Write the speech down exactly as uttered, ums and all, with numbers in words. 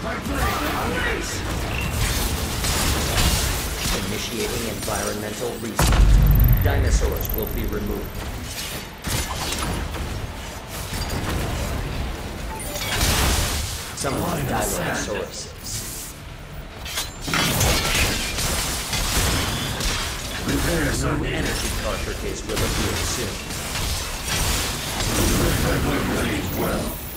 Initiating environmental reset. Dinosaurs will be removed. Summon Dilophosaurus. Repairs are New needed. energy cartridges will appear soon. Ready well.